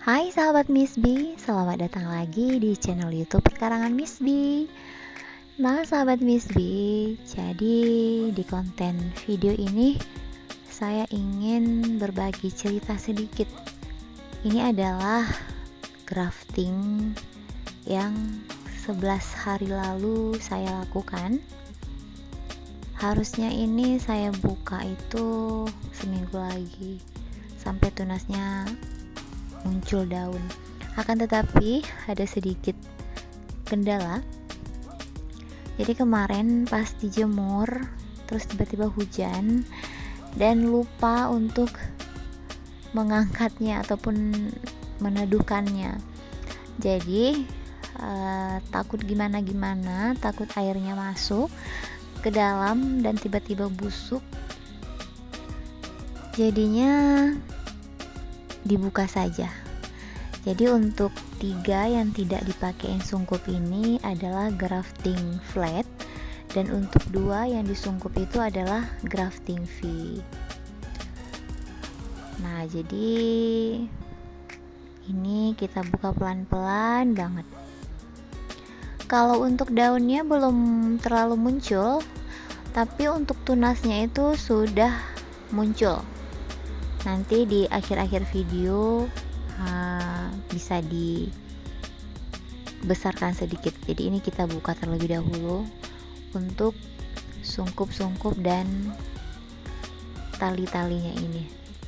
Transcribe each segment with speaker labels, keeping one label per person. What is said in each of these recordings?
Speaker 1: Hai sahabat Miss B, selamat datang lagi di channel YouTube Perkarangan Miss B. Nah sahabat Miss B, jadi di konten video ini saya ingin berbagi cerita sedikit. Ini adalah grafting yang 11 hari lalu saya lakukan. Harusnya ini saya buka itu seminggu lagi sampai tunasnya muncul daun. Akan tetapi ada sedikit kendala. Jadi kemarin pas dijemur terus tiba-tiba hujan dan lupa untuk mengangkatnya ataupun meneduhkannya. Jadi takut gimana-gimana, takut airnya masuk ke dalam dan tiba-tiba busuk. Jadinya dibuka saja. Jadi untuk 3 yang tidak dipakein sungkup ini adalah grafting flat, dan untuk 2 yang disungkup itu adalah grafting V. Nah jadi ini kita buka pelan-pelan banget. Kalau untuk daunnya belum terlalu muncul, tapi untuk tunasnya itu sudah muncul. Nanti di akhir-akhir video bisa dibesarkan sedikit. Jadi ini kita buka terlebih dahulu untuk sungkup-sungkup dan tali-talinya ini.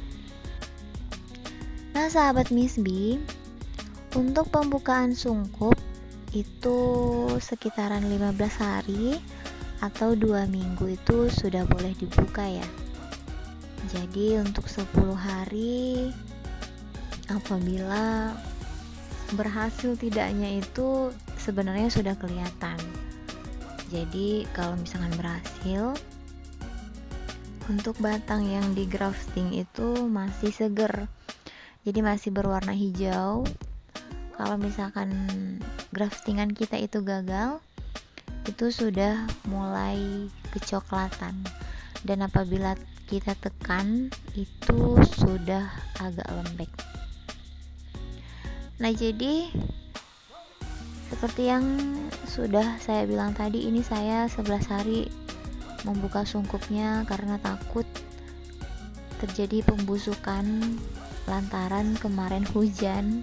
Speaker 1: Nah sahabat Miss B, untuk pembukaan sungkup itu sekitaran 15 hari atau 2 minggu itu sudah boleh dibuka ya. Jadi untuk 10 hari apabila berhasil tidaknya itu sebenarnya sudah kelihatan. Jadi kalau misalkan berhasil, untuk batang yang di grafting itu masih seger, jadi masih berwarna hijau. Kalau misalkan graftingan kita itu gagal, itu sudah mulai kecoklatan, dan apabila kita tekan itu sudah agak lembek. Nah jadi seperti yang sudah saya bilang tadi, ini saya 11 hari membuka sungkupnya karena takut terjadi pembusukan lantaran kemarin hujan,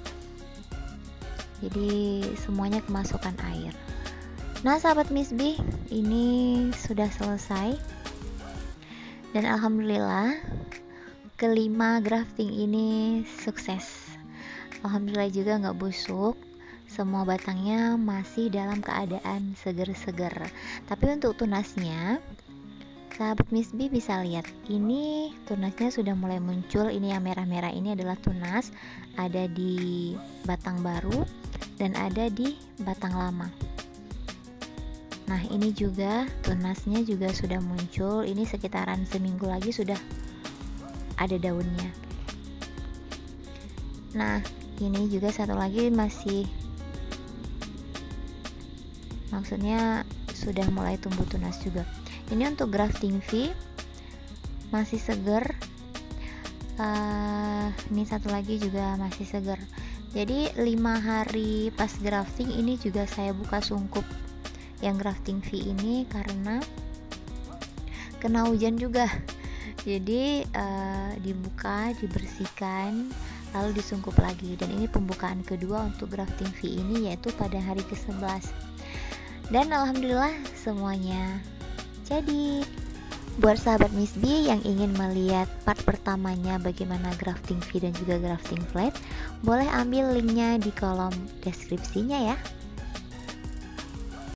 Speaker 1: jadi semuanya kemasukan air. Nah sahabat Miss B, ini sudah selesai. Dan alhamdulillah kelima grafting ini sukses. Alhamdulillah juga nggak busuk, semua batangnya masih dalam keadaan seger-seger. Tapi untuk tunasnya, sahabat Miss B bisa lihat, ini tunasnya sudah mulai muncul. Ini yang merah-merah ini adalah tunas, ada di batang baru dan ada di batang lama. Nah ini juga tunasnya juga sudah muncul. Ini sekitaran seminggu lagi sudah ada daunnya. Nah ini juga satu lagi masih, maksudnya sudah mulai tumbuh tunas juga. Ini untuk grafting V masih seger. Ini satu lagi juga masih seger. Jadi 5 hari pas grafting ini juga saya buka sungkup yang grafting V ini karena kena hujan juga. Jadi dibuka, dibersihkan, lalu disungkup lagi. Dan ini pembukaan kedua untuk grafting V ini, yaitu pada hari ke-11. Dan alhamdulillah semuanya jadi. Buat sahabat Miss B yang ingin melihat part pertamanya bagaimana grafting V dan juga grafting flat, boleh ambil linknya di kolom deskripsinya ya.